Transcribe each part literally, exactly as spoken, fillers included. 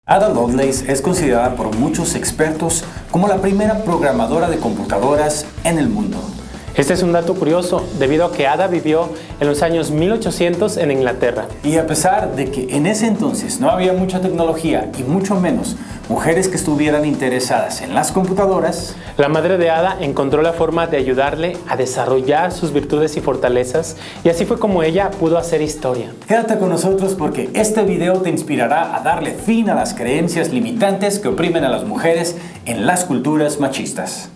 Ada Lovelace es considerada por muchos expertos como la primera programadora de computadoras en el mundo. Este es un dato curioso, debido a que Ada vivió en los años mil ochocientos en Inglaterra. Y a pesar de que en ese entonces no había mucha tecnología y mucho menos mujeres que estuvieran interesadas en las computadoras, la madre de Ada encontró la forma de ayudarle a desarrollar sus virtudes y fortalezas, y así fue como ella pudo hacer historia. Quédate con nosotros porque este video te inspirará a darle fin a las creencias limitantes que oprimen a las mujeres en las culturas machistas.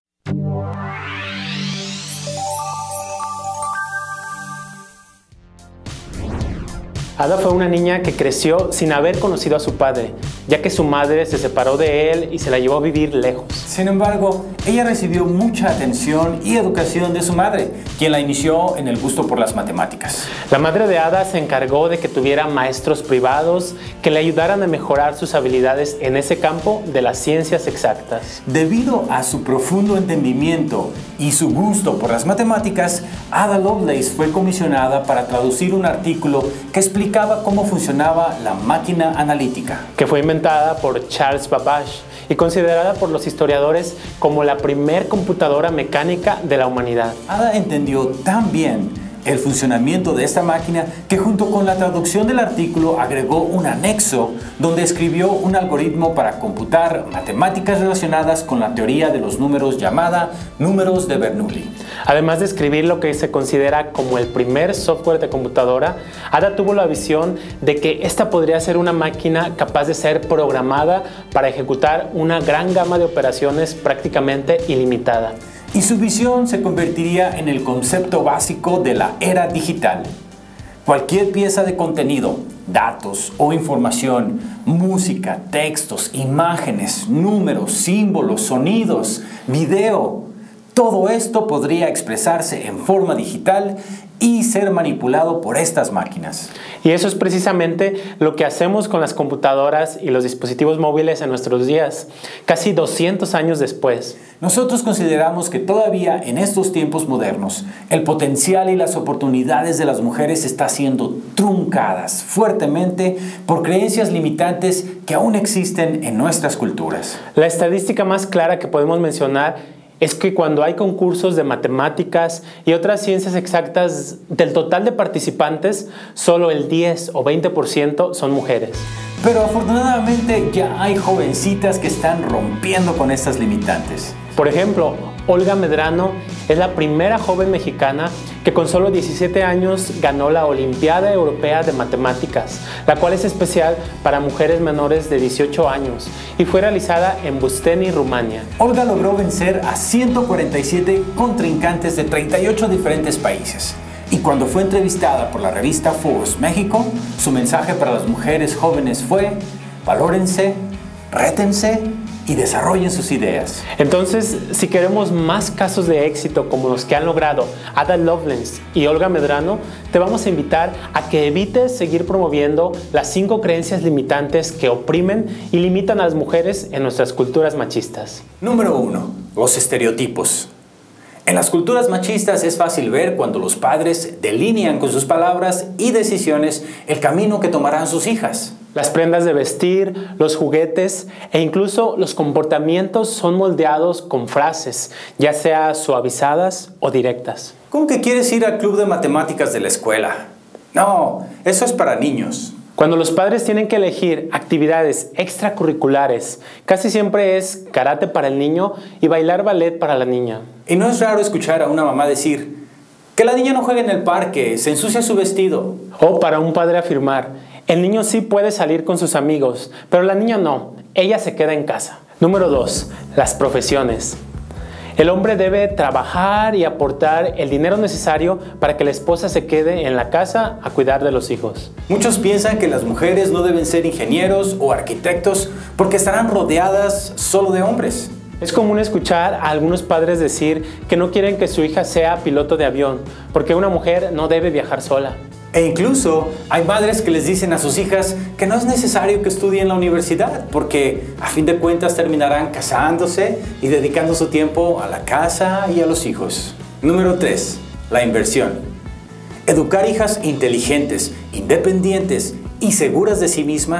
Ada fue una niña que creció sin haber conocido a su padre, ya que su madre se separó de él y se la llevó a vivir lejos. Sin embargo, ella recibió mucha atención y educación de su madre, quien la inició en el gusto por las matemáticas. La madre de Ada se encargó de que tuviera maestros privados que le ayudaran a mejorar sus habilidades en ese campo de las ciencias exactas. Debido a su profundo entendimiento y su gusto por las matemáticas, Ada Lovelace fue comisionada para traducir un artículo que explicaba cómo funcionaba la máquina analítica, que fue inventada por Charles Babbage y considerada por los historiadores como la primer computadora mecánica de la humanidad. Ada entendió tan bien el funcionamiento de esta máquina que junto con la traducción del artículo agregó un anexo donde escribió un algoritmo para computar matemáticas relacionadas con la teoría de los números llamada números de Bernoulli. Además de escribir lo que se considera como el primer software de computadora, Ada tuvo la visión de que esta podría ser una máquina capaz de ser programada para ejecutar una gran gama de operaciones prácticamente ilimitada. Y su visión se convertiría en el concepto básico de la era digital. Cualquier pieza de contenido, datos o información, música, textos, imágenes, números, símbolos, sonidos, video, todo esto podría expresarse en forma digital y ser manipulado por estas máquinas. Y eso es precisamente lo que hacemos con las computadoras y los dispositivos móviles en nuestros días, casi doscientos años después. Nosotros consideramos que todavía en estos tiempos modernos, el potencial y las oportunidades de las mujeres están siendo truncadas fuertemente por creencias limitantes que aún existen en nuestras culturas. La estadística más clara que podemos mencionar es que cuando hay concursos de matemáticas y otras ciencias exactas, del total de participantes, solo el diez o veinte por ciento son mujeres. Pero afortunadamente ya hay jovencitas que están rompiendo con estas limitantes. Por ejemplo, Olga Medrano es la primera joven mexicana que con solo diecisiete años ganó la Olimpiada Europea de Matemáticas, la cual es especial para mujeres menores de dieciocho años y fue realizada en Busteni, Rumania. Olga logró vencer a ciento cuarenta y siete contrincantes de treinta y ocho diferentes países. Y cuando fue entrevistada por la revista Forbes México, su mensaje para las mujeres jóvenes fue: valórense, rétense y desarrollen sus ideas. Entonces, si queremos más casos de éxito como los que han logrado Ada Lovelace y Olga Medrano, te vamos a invitar a que evites seguir promoviendo las cinco creencias limitantes que oprimen y limitan a las mujeres en nuestras culturas machistas. Número uno. Los estereotipos. En las culturas machistas es fácil ver cuando los padres delinean con sus palabras y decisiones el camino que tomarán sus hijas. Las prendas de vestir, los juguetes e incluso los comportamientos son moldeados con frases, ya sea suavizadas o directas. ¿Cómo que quieres ir al club de matemáticas de la escuela? No, eso es para niños. Cuando los padres tienen que elegir actividades extracurriculares, casi siempre es karate para el niño y bailar ballet para la niña. Y no es raro escuchar a una mamá decir que la niña no juegue en el parque, se ensucia su vestido. O para un padre afirmar: el niño sí puede salir con sus amigos, pero la niña no, ella se queda en casa. Número dos. Las profesiones. El hombre debe trabajar y aportar el dinero necesario para que la esposa se quede en la casa a cuidar de los hijos. Muchos piensan que las mujeres no deben ser ingenieros o arquitectos porque estarán rodeadas solo de hombres. Es común escuchar a algunos padres decir que no quieren que su hija sea piloto de avión porque una mujer no debe viajar sola. E incluso hay madres que les dicen a sus hijas que no es necesario que estudien en la universidad porque a fin de cuentas terminarán casándose y dedicando su tiempo a la casa y a los hijos. Número tres. La inversión. Educar hijas inteligentes, independientes y seguras de sí mismas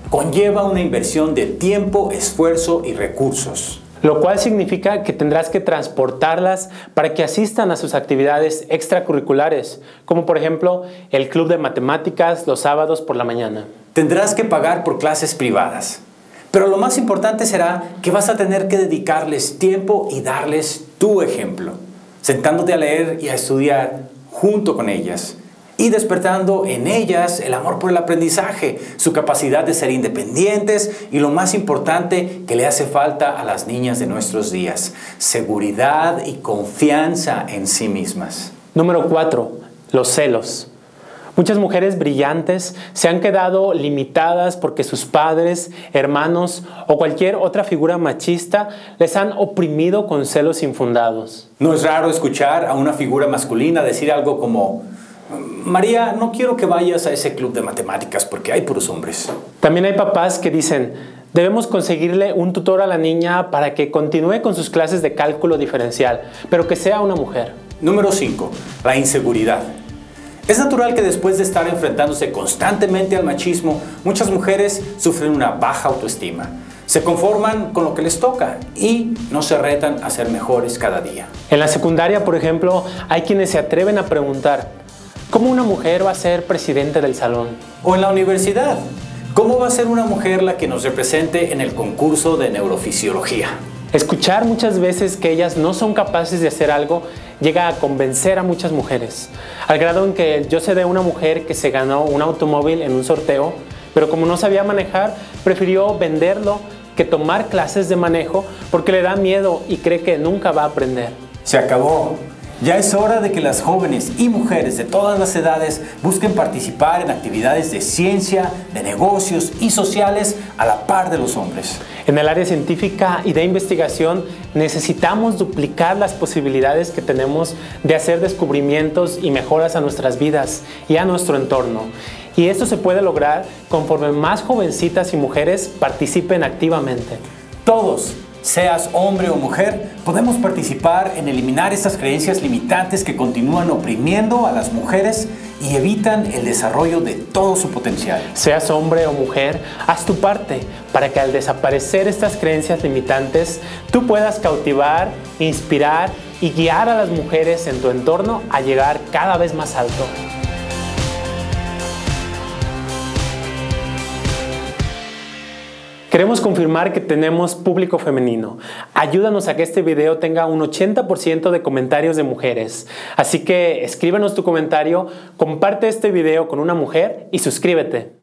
conlleva una inversión de tiempo, esfuerzo y recursos. Lo cual significa que tendrás que transportarlas para que asistan a sus actividades extracurriculares, como por ejemplo el club de matemáticas los sábados por la mañana. Tendrás que pagar por clases privadas, pero lo más importante será que vas a tener que dedicarles tiempo y darles tu ejemplo, sentándote a leer y a estudiar junto con ellas y despertando en ellas el amor por el aprendizaje, su capacidad de ser independientes y lo más importante que le hace falta a las niñas de nuestros días, seguridad y confianza en sí mismas. Número cuatro. Los celos. Muchas mujeres brillantes se han quedado limitadas porque sus padres, hermanos o cualquier otra figura machista les han oprimido con celos infundados. No es raro escuchar a una figura masculina decir algo como: María, no quiero que vayas a ese club de matemáticas porque hay puros hombres. También hay papás que dicen: debemos conseguirle un tutor a la niña para que continúe con sus clases de cálculo diferencial, pero que sea una mujer. Número cinco. La inseguridad. Es natural que después de estar enfrentándose constantemente al machismo, muchas mujeres sufren una baja autoestima. Se conforman con lo que les toca y no se retan a ser mejores cada día. En la secundaria, por ejemplo, hay quienes se atreven a preguntar: ¿cómo una mujer va a ser presidente del salón? O en la universidad, ¿cómo va a ser una mujer la que nos represente en el concurso de neurofisiología? Escuchar muchas veces que ellas no son capaces de hacer algo llega a convencer a muchas mujeres, al grado en que yo sé de una mujer que se ganó un automóvil en un sorteo, pero como no sabía manejar, prefirió venderlo que tomar clases de manejo porque le da miedo y cree que nunca va a aprender. Se acabó. Ya es hora de que las jóvenes y mujeres de todas las edades busquen participar en actividades de ciencia, de negocios y sociales a la par de los hombres. En el área científica y de investigación necesitamos duplicar las posibilidades que tenemos de hacer descubrimientos y mejoras a nuestras vidas y a nuestro entorno. Y esto se puede lograr conforme más jovencitas y mujeres participen activamente. Todos, seas hombre o mujer, podemos participar en eliminar estas creencias limitantes que continúan oprimiendo a las mujeres y evitan el desarrollo de todo su potencial. Seas hombre o mujer, haz tu parte para que al desaparecer estas creencias limitantes, tú puedas cautivar, inspirar y guiar a las mujeres en tu entorno a llegar cada vez más alto. Queremos confirmar que tenemos público femenino. Ayúdanos a que este video tenga un ochenta por ciento de comentarios de mujeres. Así que escríbenos tu comentario, comparte este video con una mujer y suscríbete.